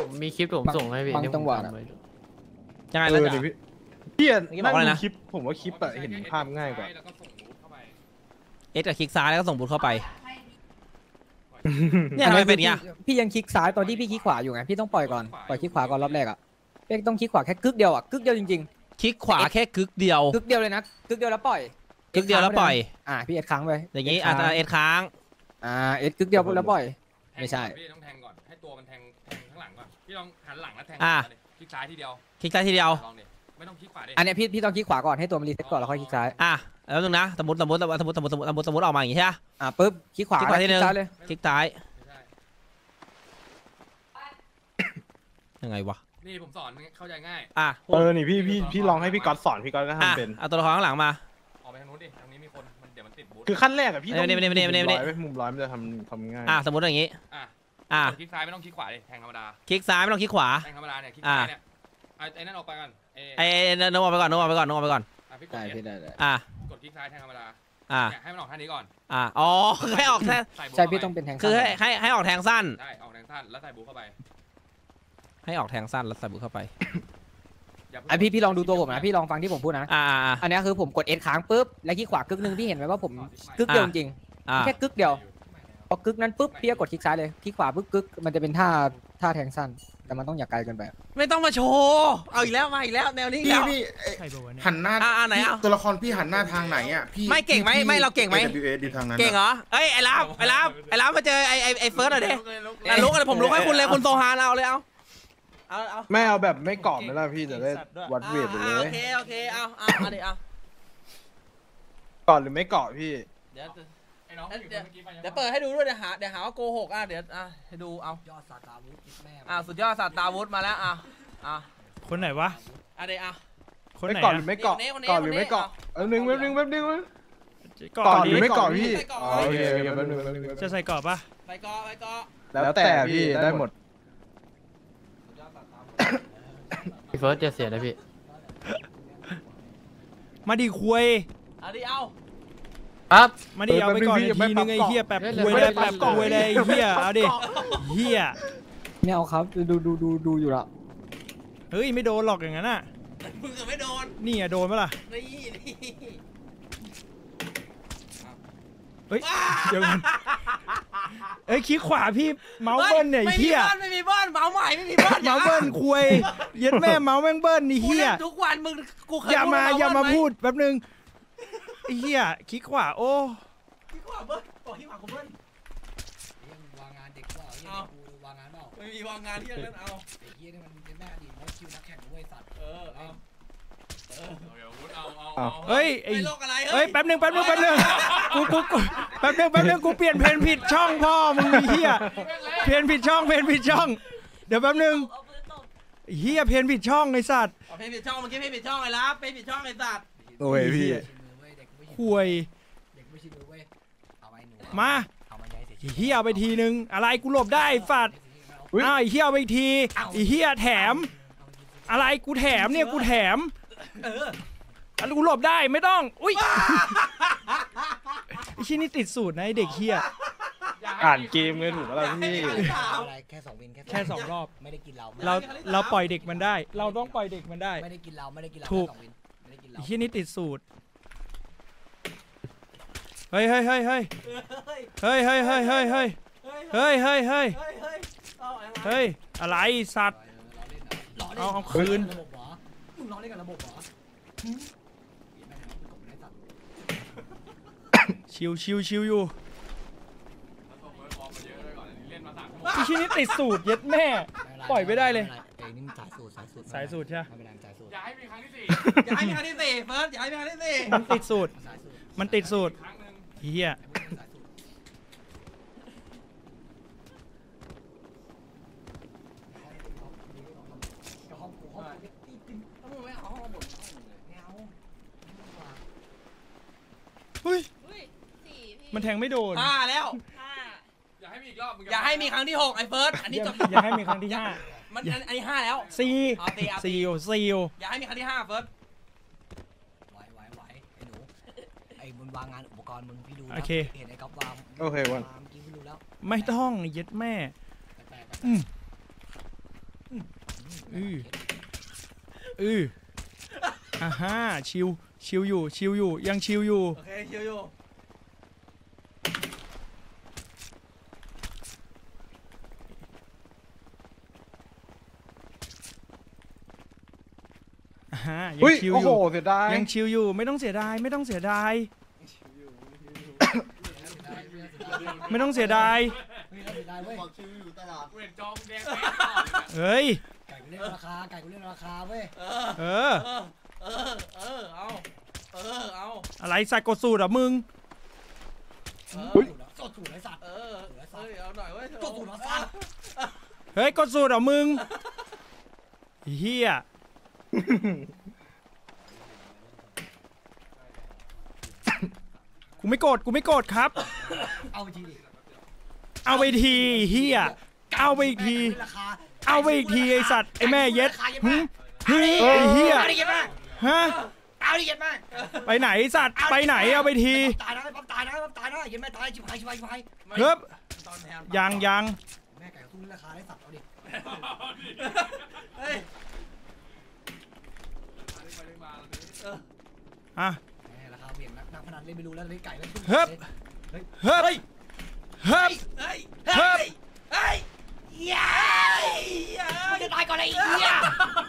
ผมมีคลิปผมส่งให้พี่บางจังหวะยังไงแล้วจ้ะพี่บอนั่กงอะไรดูนะคลิปผมว่าคลิปอะเห็นภาพง่ายกว่าเอสกับคลิกซ้ายแล้วก็ส่งบูทเข้าไปเนี่ยทำไมเป็นอย่างเงี้ยพี่ยังคลิกซ้ายตอนที่พี่คลิกขวาอยู่ไงพี่ต้องปล่อยก่อนปล่อยคลิกขวาก่อนรอบแรกอ่ะเป๊กต้องคลิกขวาแค่กึกเดียวอ่ะกึกเดียวจริงคลิกขวาแค่กึกเดียวๆกึกเดียวเลยนะกึกเดียวแล้วปล่อยกึกเดียวแล้วปล่อยพี่เอ็ดค้างไปอย่างงี้อาจจะเอสค้างเอ็ดกึกเดียวแล้วปล่อยไม่ใช่พี่ต้องแทงก่อนให้ตัวมันแทงข้างหลังก่อนพี่ลองหันหลังแล้วแทงคลิกซ้ายทีเดียวคลิกซ้ายทีเดียวลองดิไม่ต้องคลิกขวาดิอันนี้พี่ต้องคลิกขวาก่อนให้ตัวมันรีเซ็ตก่อนแล้วค่อยคลิกซ้ายแล้วนึงนะสมมติออกมาอย่างงี้ใช่ไหมปุ๊บคลิกขวาคลิกขวาทีนึงซ้ายเลยคลิกซ้ายไม่ใช่ยังไงวะนี่ผมสอนเข้าใจง่ายนี่พี่ลองให้พี่ก๊อตสอนพี่ก๊อตก็ทำเป็นเอาตัวละครข้างหลังมาออกไปทางนู้นดิทางนี้มีคนมันเดี๋ยวมันติดบูทคือขั้นแรกอะพี่ต้องไม่มุมร้อยมันจะทำง่ายสมมติอย่างงี้คลิกซ้ายไม่ต้องคลิกขวาดิแทงธรรมดาคลิกซ้ายไม่ต้องคลิกขวาแทงธรรมดาเนี่ยคลิกซ้ายเนี่ยไอ้นั่นออกไปก่อนไอ้โน้มออกไปก่อนพี่กดได้เนี่ยพี่ได้กดคลิกซ้ายแทงธรรมดา ให้มันออกท่านี้ก่อนอ๋อให้ออกแทงใช่พี่ต้องเป็นแทงคือให้ออกแทงสั้นใช่ออกแทงสั้นแล้วใส่บูทเข้าไปให้ออกแทงสั้นแล้วใส่บุกเข้าไปพี่ลองดูตัวผมนะพี่ลองฟังที่ผมพูดนะอันนี้คือผมกดเอสค้างปุ๊บแล้วคลิกขวากึกนึงพี่เห็นไหมว่าผมกึกเดียวจริงแค่กึกเดียวพอกึกนั้นปุ๊บพี่ก็กดคลิกซ้ายเลยคลิกขวาปุ๊บกึกมันจะเป็นท่าแทงสั้นแต่มันต้องอย่าไกลเกินไปไม่ต้องมาโชว์เอาอีกแล้วมาอีกแล้วแนวนี้แล้วพี่หันหน้าไหนเอาตัวละครพี่หันหน้าทางไหนอ่ะพี่ไม่เก่งไหมไม่เราเก่งไหม AWS อยู่ทางนั้นเก่งเหรอไอ้ลาบมาเจอไอ้เฟิร์สหน่อยดิลุกเลยผมลุกให้คุณเลยคุณโซฮานเอาเลยเอาไม่เอาแบบไม่กรอบไม่ล่ะพี่จะได้วัดเวทไปเลยโอเคเอาดิเอาก่อนหรือไม่เกาะพี่เดี๋ยวไอ้น้องเดี๋เปิดให้ดูด้วยเดี๋ยวหาว่าโกหกเดี๋ยวให้ดูเอายอดศาสตราวุธแม่สุดยอดศาสตราวุธมาแล้วคนไหนวะเดี๋ยวคนไหนก่อนหรือไม่เกาะก่อนหรือไม่เกาะแป๊บนึงก่อนหรือไม่เกาะพี่โอเคแป๊บนึงจะใส่กรอบปะไปเกาะแล้วแต่พี่ได้หมดพี่เฟิร์สจะเสียนะพี่มาดิคุยเอาครับมาดิเอาไปก่อนทีนึงไอ้เหี้ยแป๊บคุยเลยแป๊บคุยเลยไอ้เหี้ยเอาดิเหี้ยไม่เอาครับดูอยู่ละเฮ้ยไม่โดนหรอกอย่างนั้นน่ะมึงก็ไม่โดนนี่อะโดนปะล่ะนี่เฮ้ยเดี๋ยวกันเอ้ยคลิกขวาพี่เมาส์เบิ้ลเนี่ยไอ้เหี้ยไม่มีบ้านเมาส์ใหม่ไม่มีบ้านเมาส์เบิ้ลคุยเย็ดแม่เมาส์แม่งเบิ้ลไอ้เหี้ยทุกวันมึงกูเคยอย่ามาพูดแป๊บนึงไอ้เหี้ยคลิกขวาโอ้คลิกขวาเบิ้ลบอกคลิกขวากูเบิ้ลวางงานเด็กเปล่ากูวางงานเปล่าไม่มีวางงานที่อย่างนั้นเอาไอ้เหี้ยนี่มันเป็นแม่อดีตคิวนักแข่งด้วยสัตว์เฮ้ยไอ้โลกอะไรเฮ้ยแป๊บนึงกูแป๊บนึงกูเปลี่ยนเพนผิดช่องพ่อมึงไอ้เหี้ยเพนผิดช่องเดี๋ยวแป๊บนึงเหี้ยเพนผิดช่องไอ้สัตว์เพนผิดช่องเมื่อกี้เพนผิดช่องไอ้ลับเพนผิดช่องไอ้สัตว์โอ้ยพี่คุยเด็กไม่ชินเว้ยเอาไปหนูมาเอามาใหญ่เสียเหี้ยเอาไปทีนึงอะไรกูหลบได้ฝัดอ้าวไอ้เหี้ยเอาไปทีไอ้เหี้ยแถมอะไรกูแถมเนี่ยกูแถมอันกูหลบได้ไม่ต้องอุ้ยไอ้ชิ้นนี้ติดสูตรนะไอ้เด็กเหี้ยอ่านเกมเลยถูกแล้วพี่อะไรแค่2 วินแค่2 รอบไม่ได้กินเราเราปล่อยเด็กมันได้ เราต้องปล่อยเด็กมันได้ไม่ได้กินเราถูก 2 วินไม่ได้กินเราไอ้ชิ้นนี้ติดสูตรเฮ้ยอะไรสัตว์เอาคืนระบบเหรอมึงล้อเล่นกับระบบเหรอชิวอยู่ที่ชิ้นนี้ติดสูตรเย็ดแม่ปล่อยไม่ได้เลยไอ้นี่สายสูตรสายสูตรใช่ไหมอย่าให้มีครั้งที่สี่อย่าให้มีครั้งที่สี่เฟิร์สอย่าให้มีครั้งที่สี่มันติดสูตรเฮียเฮ้ยมันแทงไม่โดนแล้วอย่าให้มีอีกรอบอย่าให้มีครั้งที่6ไอ้เฟิร์สอันนี้จบอย่าให้มีครั้งที่5 มันอันนี้5แล้วซีอย่าให้มีครั้งที่5เฟิร์สไหวไอ้หนูไอ้มึงวางงานอุปกรณ์มึงพี่ดูเห็นไอ้ก๊อฟวางโอเควันเมื่อกี้พี่ดูแล้วไม่ต้องเย็ดแม่อ่าฮะชิวอยู่ยังชิวอยู่โอเคชิวอยู่อ่าฮะยัอุ้งยชิวโอ้อโหยู่เสียดายยังชิวอยู่ไม่ต้องเสียดายไม่ต้องเสียดายไม่ต้องเสียดายได้เว้ยเว้นจอมแดงเฮ้ยไก่กูเล่นราคาไก่กูเล่นราคาเว้ยเออเอาอะไรใส่กดสูตรเหรอมึงสดสูตรไอ้สัตว์เอาหน่อยเว้ยสดสูตรไอ้สัตว์เฮ้ยกดสูตรเหรอมึงเฮียกูไม่โกรธครับเอาไปทีดิเอาไปทีเฮียเอาไปอีกทีราคาเอาไปอีกทีไอสัตว์ไอแม่เย็ดหึไอเฮียเอาดิเย็ดมากฮะเอาดิเย็ดมากไปไหนไอ้สัตว์ไปไหนเอาไปทีตายนะปั๊บตายนะปั๊บตายนะเย็ดแม่ตายชิบหายเฮ้ยยังแม่ไก่สู้ราคาได้สัตว์เอาดิอ่ะราคาเบี่ยงนักพนันเล่นไม่รู้แล้วเล่นไก่แล้วเฮ้ยเฮ้ยเฮ้ยเฮ้ยจะตายก่อนเลยอีเหี้ย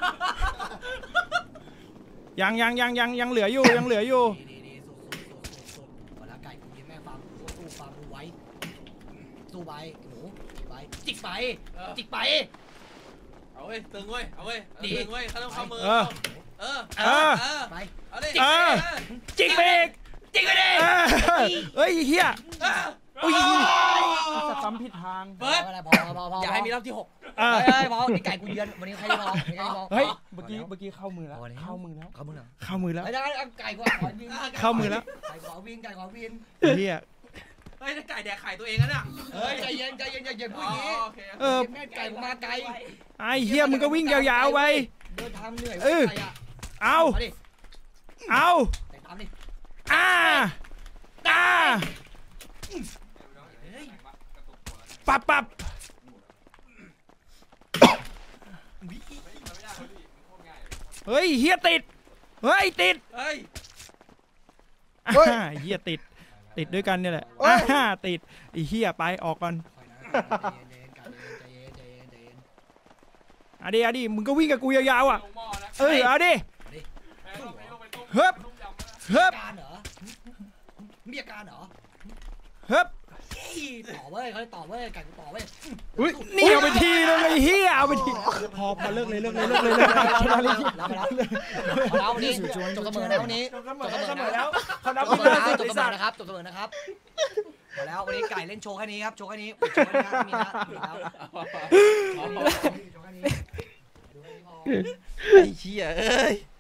ยังเหลืออยู่ดีสุดแล้วไก่กูยังแม่ฟาร์มสู้ฟาร์มกูไว้สู้ไปหนูจิกไปเอาเว้ยตึงเว้ยเอาเว้ยตึงเว้ยเขาต้องเข้ามือไปเอาดิจิกเบรกจิกไปดิเฮ้ยเฮียอุ้ยจะปั๊มผิดทางพออย่าให้มีรอบที่6พอนี่ไก่กูเยือนวันนี้ใครได้พอเฮ้ยเมื่อกี้เข้ามือแล้วเข้ามือแล้วไม่ได้ไก่กูขอวินเข้ามือแล้วไก่ขอวินเฮียเฮ้ยไก่แดกไข่ตัวเองนะเนี่ยเฮ้ยใจเย็นอย่าพูดอย่างนี้ แม่ไก่ผมมาไกลไอเฮียมึงก็วิ่งยาวๆไปเดินทางเหนื่อยเอาแต่ตามดิปับเฮ้ยเฮียติดเฮ้ยติดเฮียติดด้วยกันเนี่ยแหละติดไอเฮียไปออกก่อนเอาดิมึงก็วิ่งกับกูยาวๆอ่ะเอาดิเฮ้ยการเหรอมีอาการเหรอเฮ้ยต่อเว้ยเขาต่อเว้ยไก่กูต่อเว้ยนี่เอาไปทีนึงไอ้เฮียเอาไปทีพอเลิกเลยแล้ววันนี้จบเสมอแล้ววันนี้จบเสมอแล้วนะครับจบเสมอนะครับพอแล้ววันนี้ไก่เล่นโชว์แค่นี้ครับโชว์แค่นี้มีแล้วไอ้เหี้ยเอ้ย